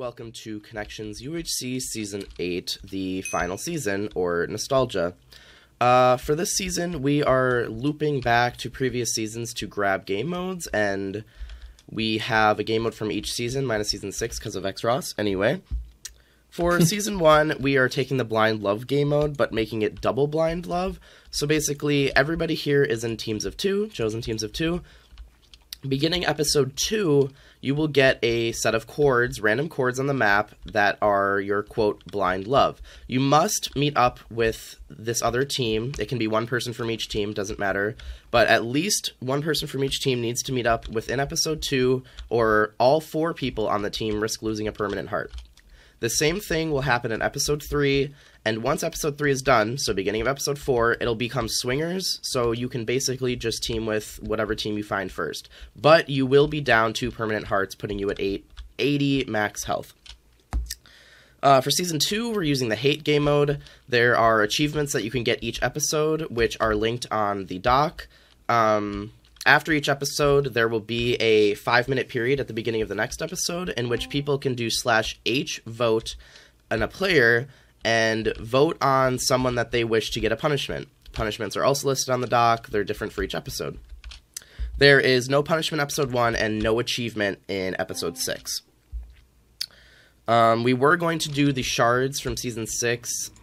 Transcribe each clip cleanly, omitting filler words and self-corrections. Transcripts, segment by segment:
Welcome to Connections UHC Season 8, the final season, or Nostalgia. For this season, we are looping back to previous seasons to grab game modes, and we have a game mode from each season, minus Season 6 because of xRosss. Anyway, for Season 1, we are taking the Blind Love game mode, but making it double Blind Love. So basically, everybody here is in teams of 2, chosen teams of 2. Beginning Episode 2, you will get a set of chords, random chords on the map that are your, quote, blind love. You must meet up with this other team. It can be one person from each team, doesn't matter. But at least one person from each team needs to meet up within Episode 2, or all 4 people on the team risk losing a permanent heart. The same thing will happen in Episode 3, and once Episode 3 is done, so beginning of Episode 4, it'll become swingers, so you can basically just team with whatever team you find first. But you will be down 2 permanent hearts, putting you at 80 max health. For Season 2, we're using the Hate game mode. There are achievements that you can get each episode, which are linked on the doc. After each episode, there will be a 5-minute period at the beginning of the next episode in which people can do /H vote on a player and vote on someone that they wish to get a punishment. Punishments are also listed on the doc. They're different for each episode. There is no punishment Episode 1 and no achievement in Episode 6. We were going to do the shards from Season 6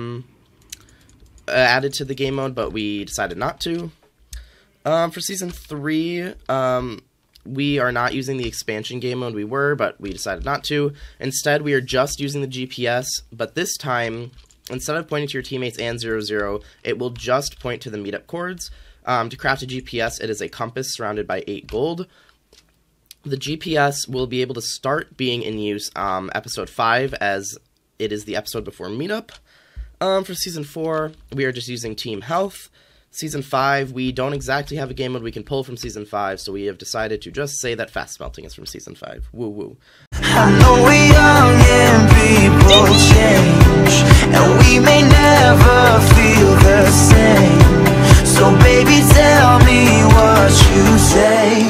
added to the game mode, but we decided not to. For Season 3, we are not using the expansion game mode. We were, but we decided not to. Instead, we are just using the GPS, but this time, instead of pointing to your teammates and 0-0, it will just point to the meetup chords. To craft a GPS, it is a compass surrounded by 8 gold. The GPS will be able to start being in use Episode 5, as it is the episode before meetup. For Season 4, we are just using Team Health. Season 5, we don't exactly have a game mode we can pull from Season 5, so we have decided to just say that Fast Smelting is from Season 5. Woo woo. I know we're young and people change, and we may never feel the same. So baby, tell me what you say.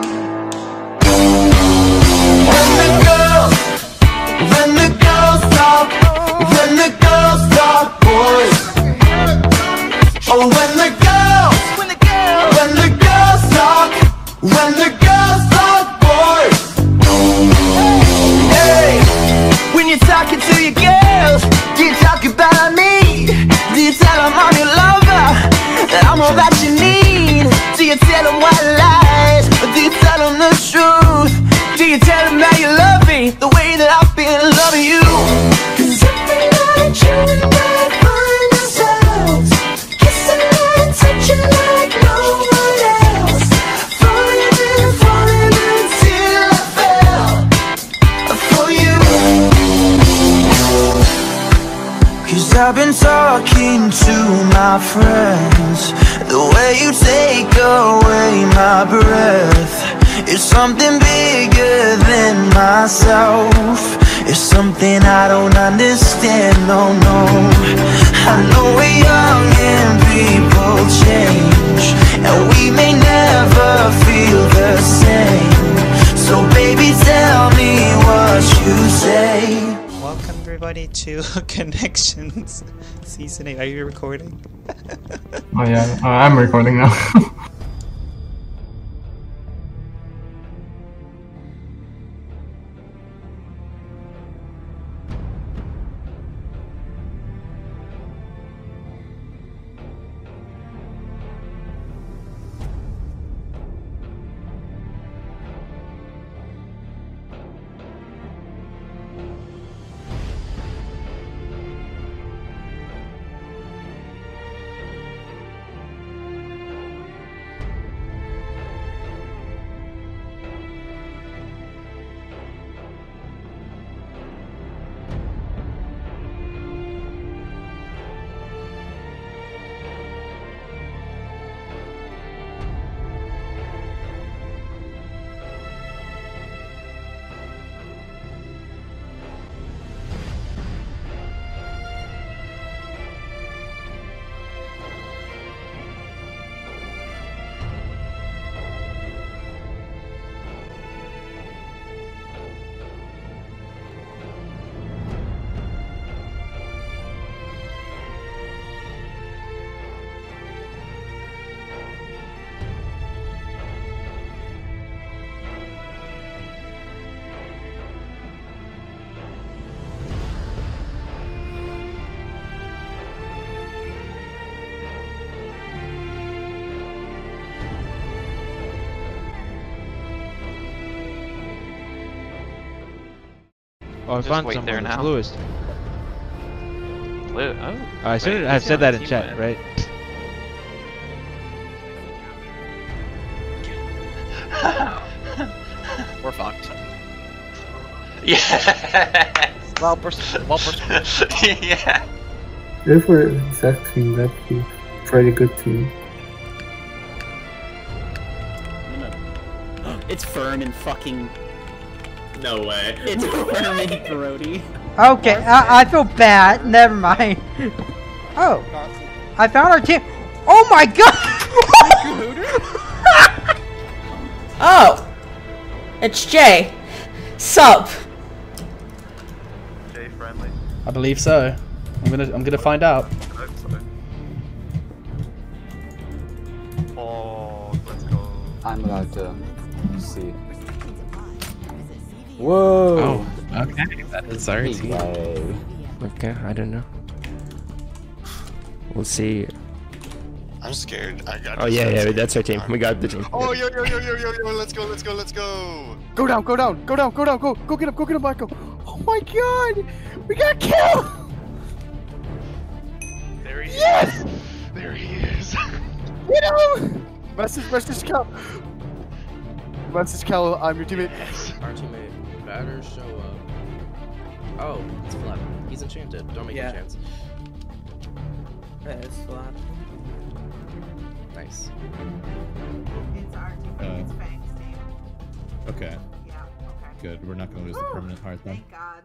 When the girls talk, boys. Oh, when the girls talk, boys. Hey, when you're talking to your girls, do you talk about me? Do you tell them I'm your lover, that I'm all that you need? Do you tell them white lies, or do you tell them the truth? Do you tell them that you love me, the way that I've been loving you? 'Cause every night you and I find ourselves kissing and touching like no one else, falling until I fell for you. 'Cause I've been talking to my friends, the way you take away my breath. It's something bigger than myself. It's something I don't understand, no, no. I know we're young and people change, and we may never feel the same. So baby, tell me what you say. Welcome everybody to Connections Season 8. Are you recording? Oh yeah, I'm recording now. Oh, I Just found wait someone. there It's now. Lewis. Blue. Oh. I should have said that in chat, right? We're fucked. Yeah. Well, we're Yeah. If we're an exact team, that'd be a pretty good team. It's Fern and fucking. No way. It's Fern and Brody. Okay, I feel bad. Never mind. Oh, I found our team. Oh my god! Oh, it's Jay. Sup? Jay friendly? I believe so. I'm gonna find out. Oh, let's go. I'm about to see. Whoa! Oh, okay. That is our team. Okay, I don't know. We'll see. I'm scared. I got. Oh yeah, that's our team. We got the team. Oh yo, let's go. Go down, go get him, Michael. Oh my god! We got killed! There he Yes! is. There he is. Get him! Message Cal. Message Cal, I'm your teammate. Our teammate better show up. Oh, it's Flap. He's enchanted. Don't make a chance. It's Flap. Nice. It's our team. It's Fang's team. Okay. Yeah, okay. Good. We're not gonna lose the permanent heart then. Thank God.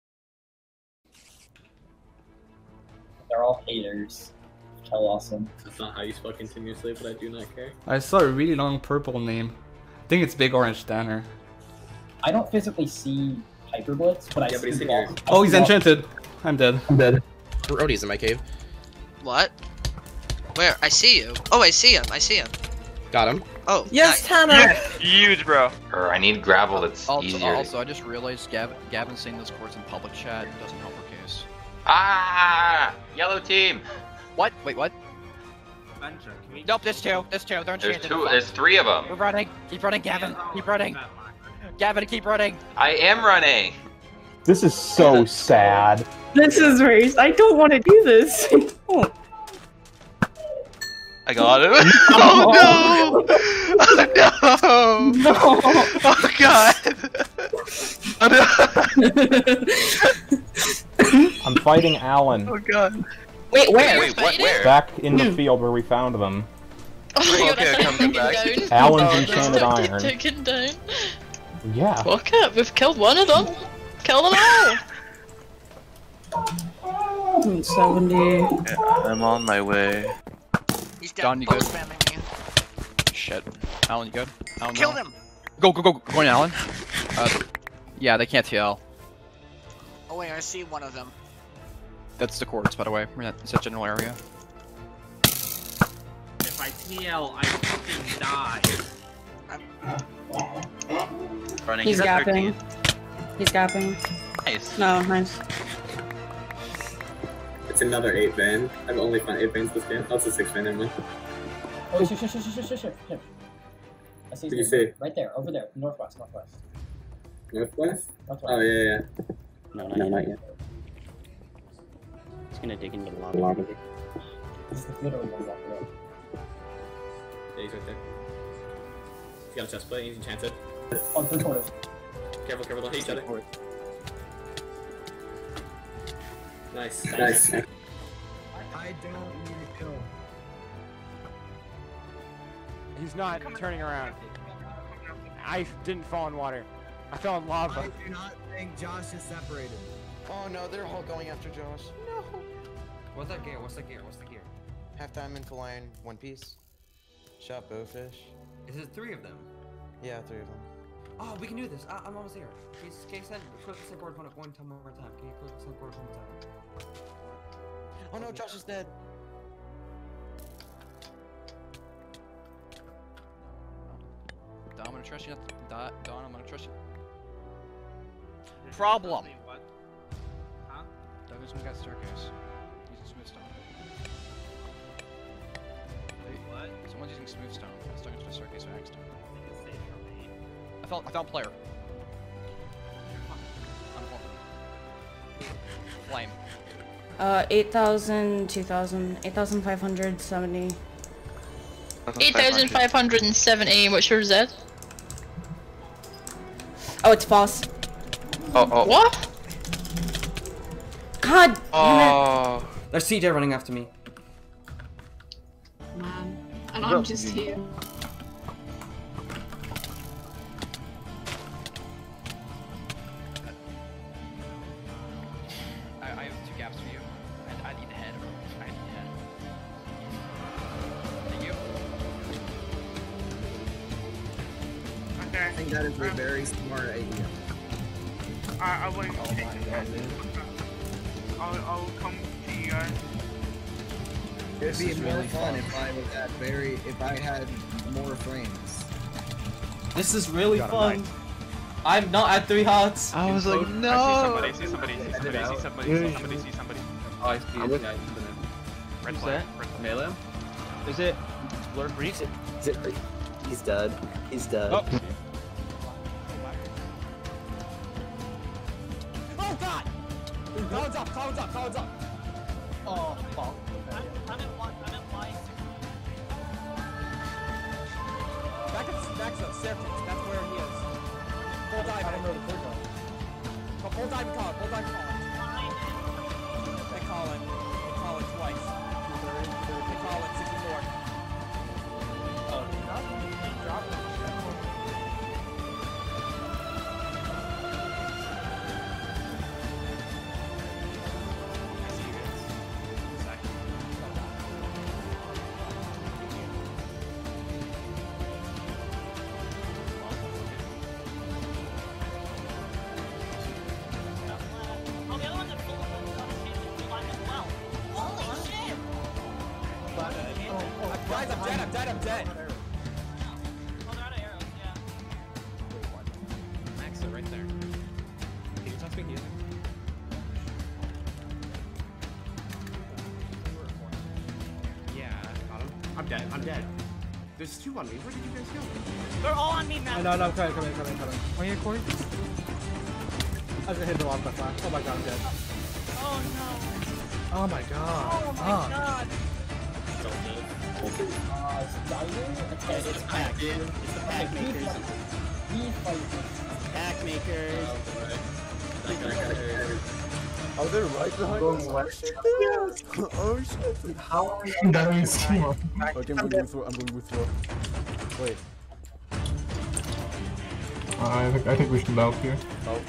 They're all haters. Kel awesome. That's not how you spell continuously, but I do not care. I saw a really long purple name. I think it's Big Orange Danner. I don't physically see Hyperblitz, but I but he's see in here. Oh, he's enchanted. I'm dead. Brody's in my cave. What? Where? I see you. Oh, I see him. I see him. Got him. Oh. Yes, Tanner. Yes, huge, bro. Or I need gravel that's easier. Also, I just realized Gavin's saying those chords in public chat doesn't help her case. Ah, yellow team. What? Wait, what? Nope, there's two. They're There's enchanted. two. There's three of them. We're running. Keep running, Gavin. Keep running. Gavin, keep running. I am running. This is so sad. This is race. I don't want to do this. I got it. Oh no! Oh no! No. Oh god! I'm fighting Alan. Oh god! Wait, where? Wait, what? Where? Back in the field where we found them. Okay, come back. Alan's enchanted iron. Taken down. Yeah. Fuck it, we've killed one of them. Kill them all. 70. I'm on my way. He's down. John, you good? Shit. Alan, you good? Alan, kill them. Go, in, Alan. Yeah, they can't TL. Oh wait, I see one of them. That's the chords, by the way. We're in that general area. If I TL, I fucking die. Running. He's gapping. He's gapping. Nice. No, nice. It's another 8 van. I've only found 8 vans this game. Oh, it's a 6 van, never mind. Oh, shit. I see What'd you see? right there, over there, northwest. Northwest? Oh, yeah. No, not yet. It's gonna dig into the lava. This is literally one block away. Yeah, he's right there. He's got a chest plate, he's enchanted. On 3 corners. Careful, don't hit each other. Nice. I don't need a kill. He's not turning around. I didn't fall in water. I fell in lava. I do not think Josh is separated. Oh no, they're all going after Josh. No. What's that gear? Half diamond, full iron, one piece. Shot bowfish. Is it 3 of them? Yeah, 3 of them. Oh, we can do this. I'm almost here. Can you send click the board one more time? Can you click the board one more time? Oh no, Josh is dead. Don, I'm gonna trust you. Don, I'm gonna trust you. Problem. What? Huh? Douglas got staircase. Using smooth stone. Wait, what? Someone's using smooth stone. I was talking to the staircase by accident. I found player. I'm flame? 8,000, 2,000, 8,570. 8,570. What's your Z? Oh, it's false. Oh. What? God damn Oh. There's CJ running after me. Man. And I'm just here. I have 2 gaps for you. I need the head. I need the head. Thank you. Okay. I think that is a very smart idea. I will. I'll come to you guys. It'd be more fun if I was at if I had more frames. This is really fun. I'm not at 3 hearts. I was like, no. I see somebody. See somebody. Oh, I see it. Yeah, Red Who's flag. that? Melee. Is it Lord Breeze? He's dead. He's dead. Oh. Oh God! Clouds up. Oh, fuck. I'm at one. Back to the staircase. That's where he is. Full dive. I don't know the full dive. Full dive and call it. They call it twice. They call it 64. Oh, drop it. I'm dead. Oh, they're out of arrows, yeah. Max it right there. Can you touch me here? Yeah, got him. I'm dead. There's 2 on me. Where did you guys go? They're all on me, man. No, come in. Where are you, Corey? I was gonna hit the wall with my flash. Oh my god, I'm dead. Oh no. Oh my god. Oh my god. It's pack, dude. It's the pack makers. Pack makers. Oh, they're right behind us. Oh shit. How are you? That means team up. Okay, I'm going with you. Wait. I think we should help here. Oh,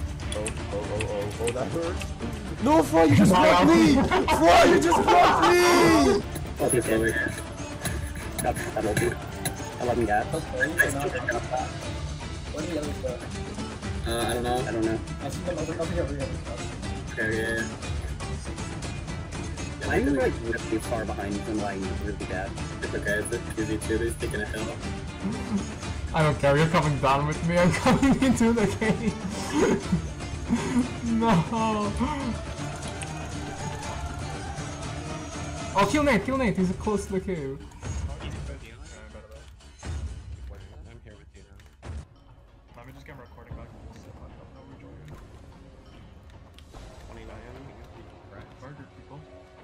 that hurt. No, Fry, you just blocked me! Fry, you just blocked me! Okay, Taylor. That'll do. I let me get. What are the other stuff? I don't know. I see them over here. Okay, yeah. I'm like really far behind them, like really bad. It's okay, it's easy too, they're taking a hill. I don't care, you're coming down with me, I'm coming into the cave. No. Oh, kill Nate, he's close to the cave. I'm here with you now. Let me just get my recording back. 29 murdered people.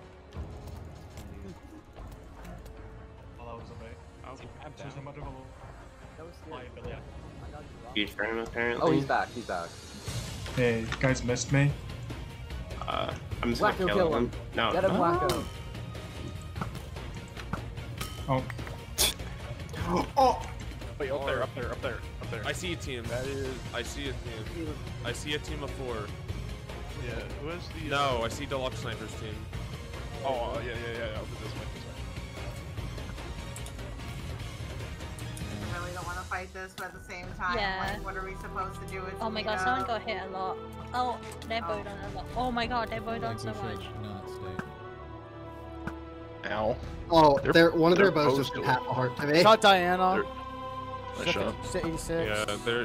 Well, that was a bait. There's a much of a liability. Huge frame apparently. Oh, he's back. Hey, you guys missed me? I'm just gonna kill him. No. Get him, Wacko. Oh. Oh! Wait, up there. I see a team. I see a team of 4. Yeah, who is the... No, I see Deluxe Sniper's team. Oh, yeah, over this way. I really don't want to fight this, but at the same time, Yeah. like, what are we supposed to do with Oh my god, someone got hit a lot. Oh, they're bowed on a lot. Oh my god, they're bowed on so much. Ow. Oh, one of their bows just did half a heart to me. Shot Diana. Shot. 86. Yeah, they're...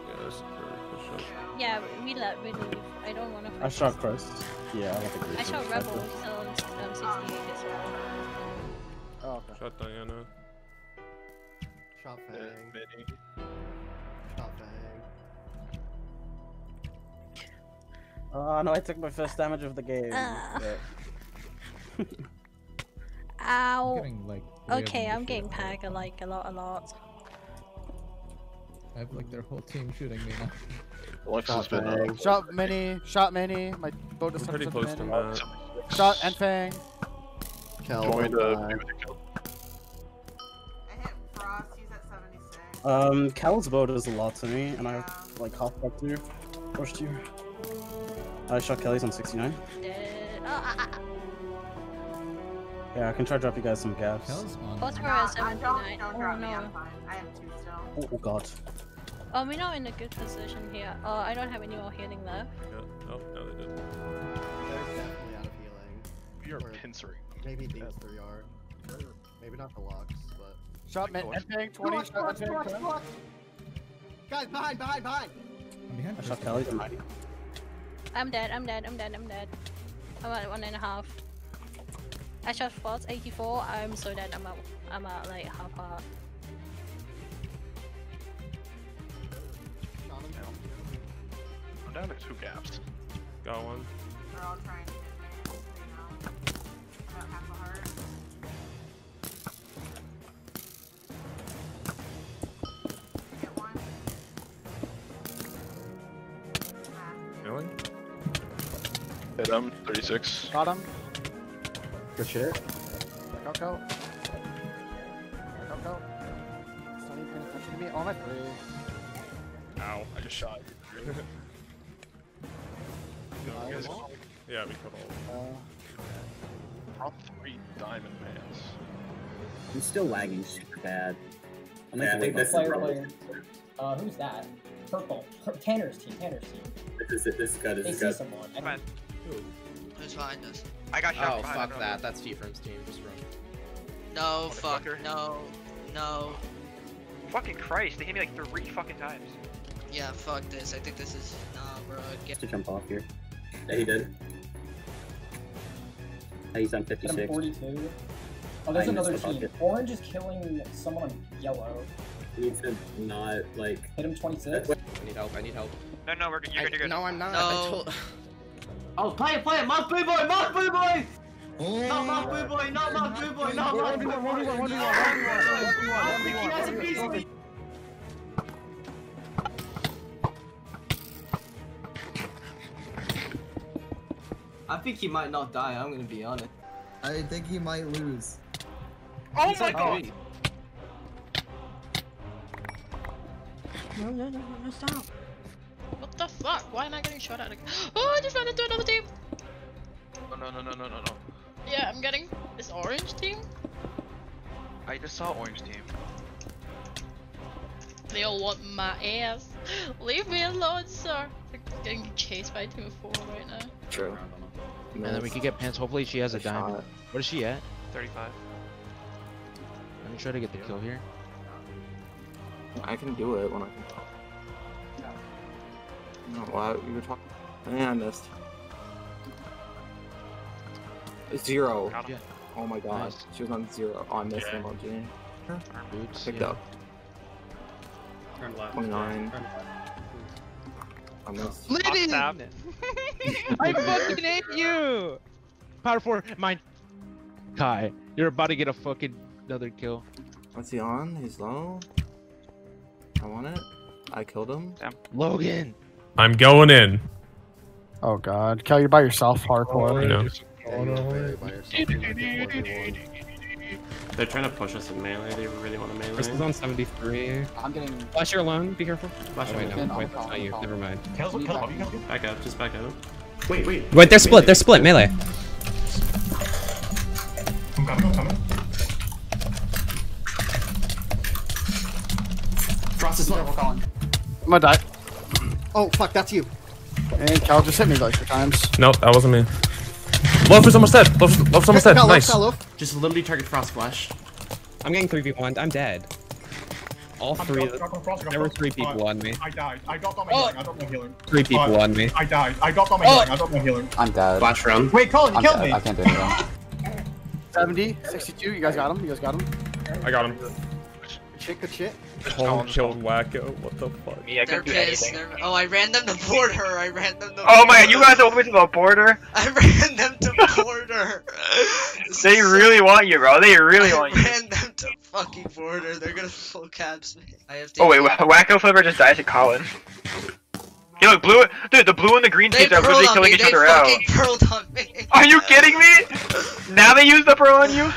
Yeah, we leave. I don't want to fight. I shot Chris. Yeah, I don't think I shot Rebel, so 68 as well. Oh, okay. Shot Diana. Shot Fang. Shot Fang. Oh no, I took my first damage of the game. Ow. Getting, like, Okay, I'm getting packed like a lot. I have like their whole team shooting me now. Shot mini. My bow just pretty close to Matt. Shot and fang. Kel. I hit Frost, he's at 76. Cal's bow does a lot to me, and I have like half back to you. Pushed you. I shot Kelly's on 69. Yeah, I can try to drop you guys some gaps. What's for at 79? Don't Oh drop me, no. I'm fine. I have 2 still. Oh god. Oh, we're not in a good position here. Oh, I don't have any more healing left. Oh, no, they didn't. They're definitely out of healing. You're Or pincering. Maybe these 3 are. Maybe not the locks, but. Shot mid and fang 20. Shot and fang 20. Guys, behind! I shot Kelly's on 90. I'm dead. I'm at 1.5. I shot Frost 84. I'm so dead. I'm at like half heart. I'm down to 2 gaps. Got one. They're all trying to hit me. They know. About half a heart. Get one. Really? Hit him, 36. Got him. Good shit. Go. It's not even paying attention to me. Oh, my 3. Ow, I just shot you. Yeah, we could all. Top 3 diamond mans. I'm still lagging super bad. Yeah, I think this is player. Who's that? Purple. Tanner's team. This is good. They see someone. Who's behind us? I got shot. Oh, fuck that. That's T-Firm's team. Just run. No, fuck. No. Fucking Christ, they hit me like 3 fucking times. Yeah, fuck this. I think this is. Nah, bro. To jump off here. Yeah, he did. He's on 56. 42. Oh, there's another team. Orange is killing someone on yellow. You need to not, like... Hit him 26. I need help. No, you're good. No, I'm not. No. Oh, play it! Mouse Boo Boy! Not Mouse Boo Boy! I think he might not die, I'm gonna be honest. I think he might lose. Oh my god! No, stop. What the fuck? Why am I getting shot at again? Oh, I just ran into another team! No. Yeah, I'm getting this orange team. I just saw orange team. They all want my ass. Leave me alone, sir. I'm getting chased by team of 4 right now. True. And then we could get pants. Hopefully she has a diamond. What is she at? 35. Let me try to get the kill here. I can do it when I can talk. No, why you were talking? Man, I missed. 0. Yeah. Oh my god, Nice. she was on 0. Oh, I missed him on G. Boots, Picked yeah. up. Turn left. 29. Turn left. I missed. Lyndon! I fucking hate you! Power 4, mine. Kai, you're about to get a fucking another kill. What's he on? He's low. I want it. I killed him. Damn. Logan! I'm going in. Oh god. Kel, you're by yourself, hardcore. I know. They're trying to push us in melee. They really want to melee. This is on 73. I'm getting. Flash, you're alone. Be careful. Flash, oh, wait, I'm no. Wait, that's not you. Never mind. Back up. Just back up. Wait. Wait, they're split. They're split. Melee. I'm coming. Frost is low. I'm gonna die. Oh, fuck, that's you. And Kel just hit me like 3 times. Nope, that wasn't me. Loaf is almost dead. Loaf's almost dead. Nice. Just literally target Frost Flash. I'm getting 3v1. I'm dead. All 3 of them. There were 3 people on me. I died. I got on my healing. I got no healing. 3 people on me. I died. I got on my healing. I got no healing. I'm dead. Flash run. Wait, Colin, you killed me. I can't do anything. 70, 62. You guys got him. I got him. Good shit. Colin killed Wacko. What the fuck? Me, I They're couldn't do pissed. anything. Oh, I ran them to border. I ran them to Oh my, you guys are over to the border? I ran them to border. They really want you, bro. They really want you. I ran them to fucking border. They're gonna full caps me. I have to Oh wait, Wacko Flipper just died to Colin. Hey look, blue, dude, the blue and the green teams are literally killing each other out. They fucking pearled on me. Are you kidding me? Now they use the pearl on you?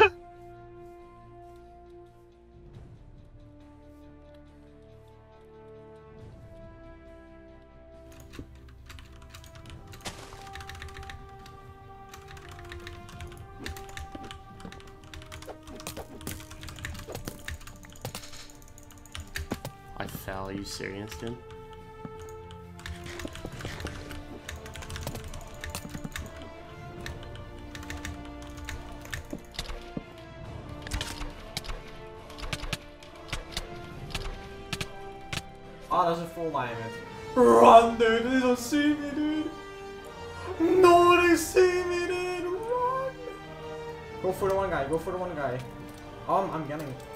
I fell, are you serious, dude? Oh, there's a full diamond. Run, dude. They don't see me, dude. Nobody see me, dude. Run. Go for the one guy. Go for the one guy. I'm getting it.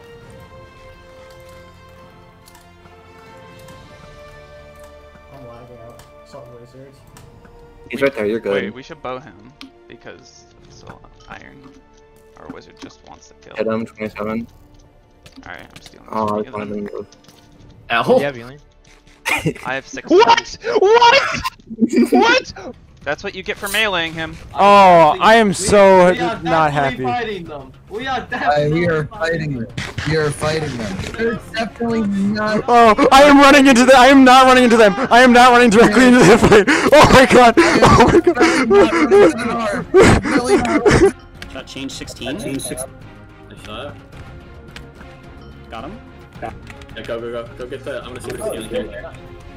I'm lagging out. Salt wizard. He's right there, you're good. Wait, we should bow him because it's all iron. Our wizard just wants to kill. Hit him, 27. Alright, I'm stealing. Oh, I wanted him to move. Ow. Yeah, Villain. I have 6. What? What? What? That's what you get for meleeing him. Oh, I am so We are not definitely happy. fighting them. We are definitely We are fighting them. We are fighting them. They're definitely not. Oh, I am running into them. I am not running into them. I am not running directly into the fight. Oh my god. Oh my god. Shot change 16. Change 16. Nice shot. Got him. Yeah, go. Go get the. I'm gonna see what he's doing here.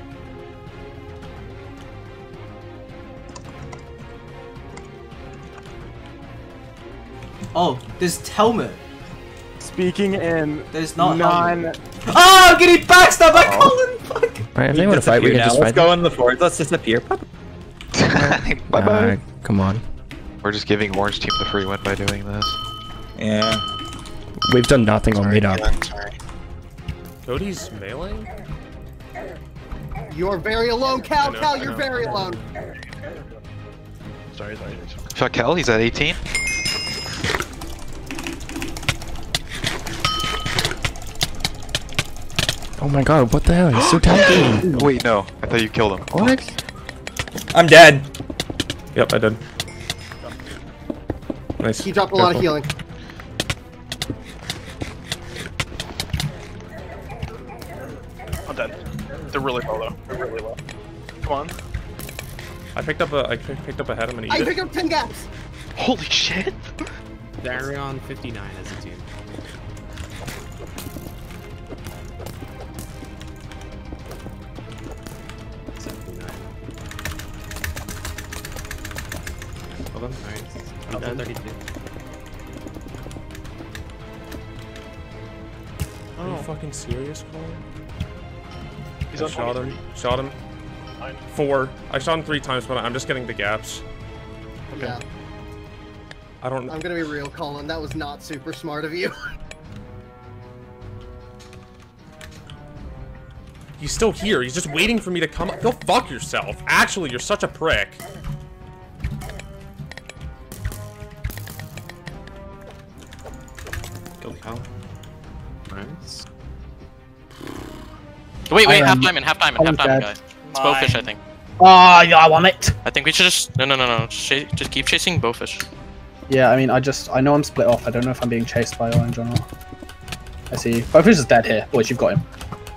Oh, there's Telmet. Speaking in There's not non. Oh, I'm getting backstabbed by Colin. Fuck. Alright, if they want to fight, we can just Let's fight. go in the forest. Let's disappear. Bye-bye. Come on. We're just giving Orange Team the free win by doing this. Yeah. We've done nothing on meet up. Cody's mailing? You're very alone, Cal. Cal, you're very alone. Sorry. Shot Kel, he's at 18. Oh my god, what the hell? He's so tiny. Wait, no. I thought you killed him. What? I'm dead. Yep, I did. Nice. He dropped a lot of healing. I'm dead. They're really low though. They're really low. Come on. I picked up a head. I'm gonna eat I it. picked up 10 gaps. Holy shit! They're on 59 as a team. Hold on. Alright, I'm I'm dead. 32. Are you fucking serious, Colin? He's I on shot 23. him. Shot him. 4. I shot him 3 times, but I'm just getting the gaps. Okay. Yeah. I don't. I'm gonna be real, Colin. That was not super smart of you. He's still here. He's just waiting for me to come up. Go fuck yourself. Actually, you're such a prick. Go Cal. Nice. Wait, half diamond, guys. It's bowfish, I think. Oh, yeah, I want it. I think we should just no. Just keep chasing bowfish. Yeah, I mean, I know I'm split off. I don't know if I'm being chased by orange or not. I see. Bowfish is dead here. Boys, you've got him.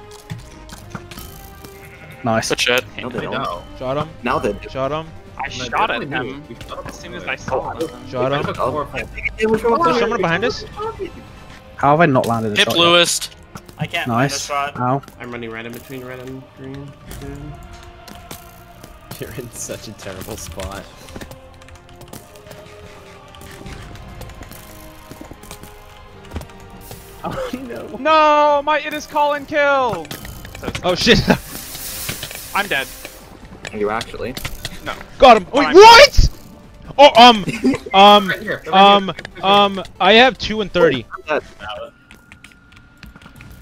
Nice. Good shit. Shot him. Now they Shot him. I shot at him as soon as I saw him. Shot him. There's someone behind us. How have I not landed a Hit shot yet? bluest. I can't Nice. find a shot. Ow. I'm running random between red and green. You're in such a terrible spot. Oh no. No, my it is Colin killed. Oh shit. I'm dead. You actually? No. Got him. Wait, what? Oh, I have 2 and 30.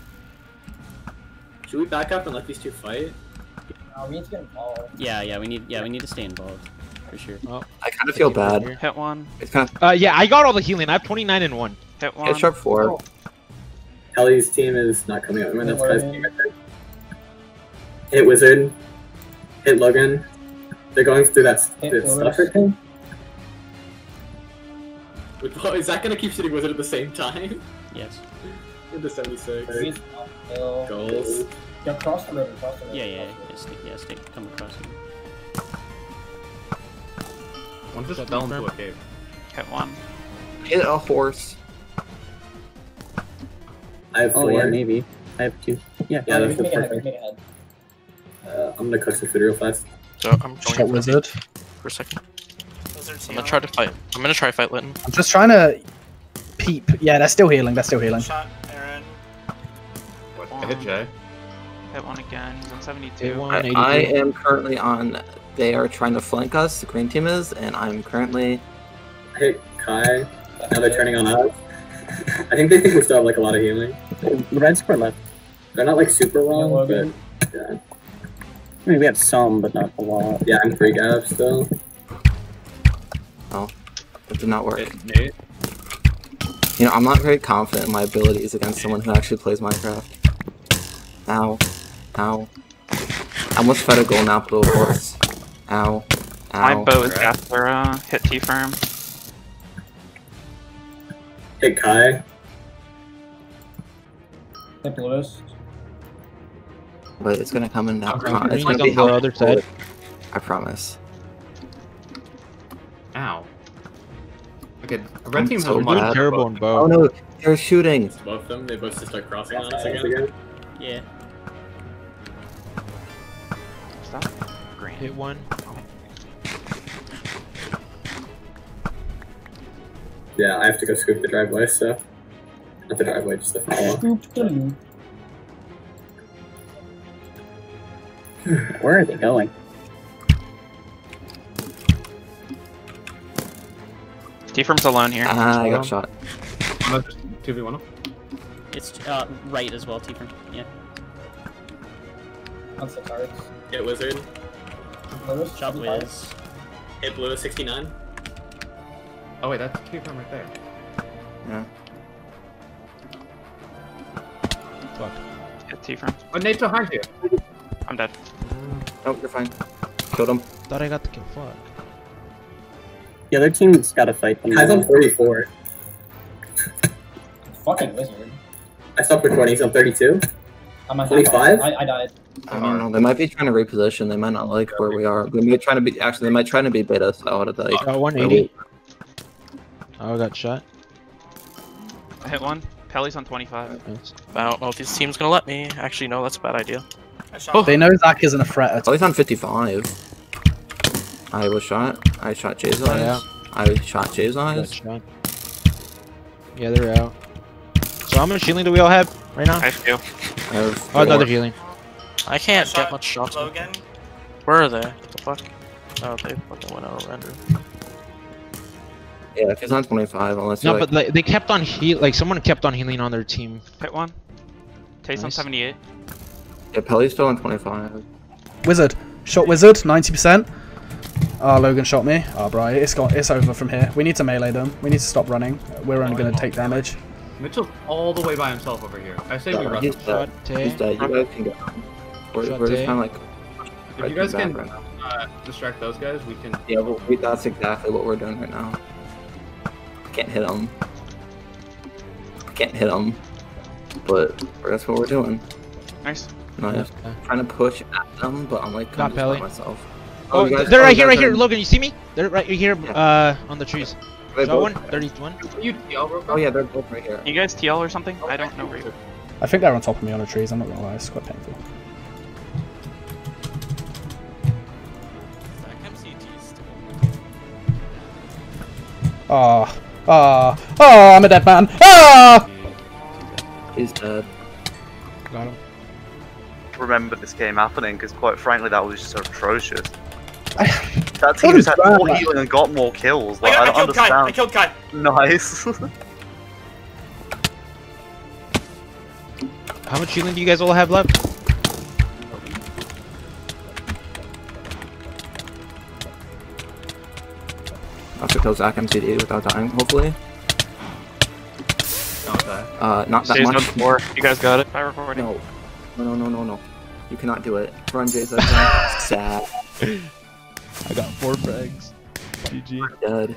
Should we back up and let these two fight? We need to get involved. Yeah, we need to stay involved for sure. Oh, I kind of feel bad. Hit one. It's kind of. Yeah, I got all the healing. I have 29 and 1. Hit one. Hit sharp 4. Kelly's team is not coming out. I mean, that's Kai's team right there. Hit Wizard. Hit Logan. They're going through that stuff right thing. Is that gonna keep shooting Wizard at the same time? Yes. Into 76. Goals. Yeah, cross the river, Yeah, stay, come across here. One just fell into a cave. Hit one. Hit a horse. I have 4. Oh, yeah, maybe. I have 2. Yeah, that's perfect. I'm gonna cook some food real fast. So I'm going Wizard. for a second. I'm gonna try to fight. I'm gonna try fight Litton. I'm just trying to peep. Yeah, they're still healing. Shot, Aaron. Hit Jay. Hit one again. He's on 72. I am currently on. They are trying to flank us. The green team is, and I'm currently. Hit Kai. Now they're turning on us. I think they think we still have like a lot of healing. Red's for left. They're not like super long, but yeah. I mean, we have some, but not a lot. Yeah, I'm 3 gaps still. Oh, it did not work. You know, I'm not very confident in my abilities against someone who actually plays Minecraft. Ow. Ow. I almost fed a goal now, but of course. Ow. Ow. My bow is after hit T-firm. Hit Kai. Hit Lewis. But it's gonna come in now. It's gonna be on the other side. I promise. Ow. Okay, the red team has so much terrible on bow. Oh no, they're shooting. Both of them, they both just start crossing on us again. Yeah. Stop. Green. Hit one. Yeah, I have to go scoop the driveway, so. Not the driveway, just the follow. Where are they going? T-firm's alone here. I got shot. 2v1. It's right as well, T-firm. Yeah. On 6 cards. Hit Wizard. Lewis. Shot Wiz. Hit Blue 69. Oh wait, that's T-firm right there. Yeah. Fuck. Hit T-firm. Oh, Nate's behind you. I'm dead. Oh, you're fine. Killed him. Thought I got the kill. Fuck. The other team's gotta fight them. Kai's on 44. Fucking Wizard. I stopped recording, he's on 32. I'm on 25? I died. I don't know. They might be trying to reposition. They might not like where we are. They might trying to be. Actually, they might try to be beta. So I would like. 180. Oh, I got shot. I hit one. Pelly's on 25. I don't know if this team's gonna let me. Actually, no, that's a bad idea. They know Zach isn't a threat at Oh, he's on 55. I was shot. I shot Jay's eyes. Yeah. I shot Jay's eyes. Shot. Yeah, they're out. So how much healing do we all have right now? I have 2. I have Oh, another healing. I can't get much shots. Logan. Where are they? What the fuck? Oh, they fucking went out of render. Yeah, if he's on 25, unless No, you're but like, they kept on someone kept on healing on their team. Hit one. Taste on 78. Yeah, Pelly's still on 25. Wizard. Shot Wizard, 90%. Oh, Logan shot me. Oh, bro, it's over from here. We need to melee them. We need to stop running. We're only going to take damage. Mitchell's all the way by himself over here. I say we rush He's him. dead. He's dead. You guys can go. We're just kind of like. If you guys can right now. distract those guys, we can. Yeah, that's exactly what we're doing right now. I can't hit them. But that's what we're doing. Nice. Nice. Trying to push at them, but I'm like Not Pelly. myself. Oh, they're right here, Logan. You see me? They're right here, on the trees. Shot one, 31. You TL real quick? Oh yeah, they're both right here. You guys TL or something? I don't know where you. I think they're on top of me on the trees. I'm not gonna lie, it's quite painful. I'm a dead man. He's dead. Got him. Remember this game happening because, quite frankly, that was just atrocious. That team just had more healing and got more kills. Like, I don't understand. I killed Kai. Nice. How much healing do you guys all have left? kill Zach MCD without dying, hopefully. Not that Stays much. on 4. You guys got it? My recording. No. No. You cannot do it. Run, Jason. Sad. I got 4 frags. GG. Dead.